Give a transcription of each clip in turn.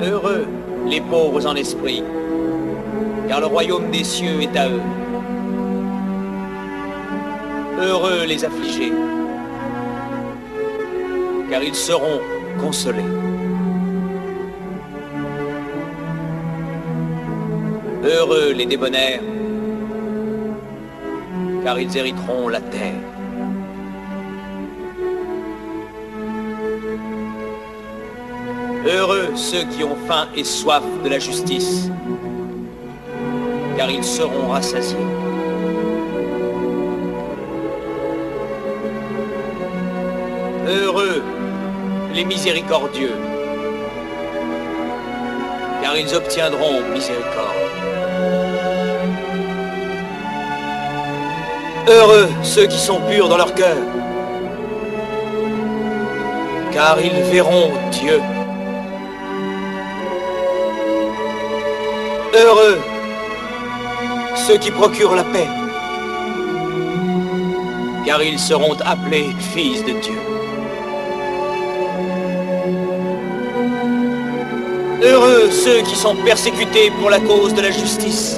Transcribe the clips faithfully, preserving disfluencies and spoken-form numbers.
Heureux les pauvres en esprit, car le royaume des cieux est à eux. Heureux les affligés, car ils seront consolés. Heureux les débonnaires, car ils hériteront la terre. Heureux ceux qui ont faim et soif de la justice, car ils seront rassasiés. Heureux les miséricordieux, car ils obtiendront miséricorde. Heureux ceux qui sont purs dans leur cœur, car ils verront Dieu. Heureux ceux qui procurent la paix, car ils seront appelés fils de Dieu. Heureux ceux qui sont persécutés pour la cause de la justice,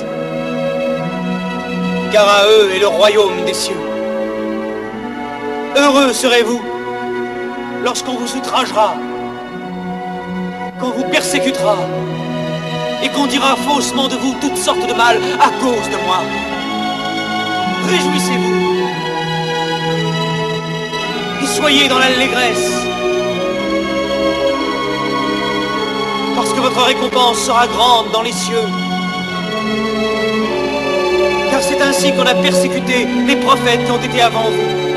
car à eux est le royaume des cieux. Heureux serez-vous lorsqu'on vous outragera, qu'on vous persécutera, et qu'on dira faussement de vous toutes sortes de mal à cause de moi. Réjouissez-vous et soyez dans l'allégresse, parce que votre récompense sera grande dans les cieux. Car c'est ainsi qu'on a persécuté les prophètes qui ont été avant vous.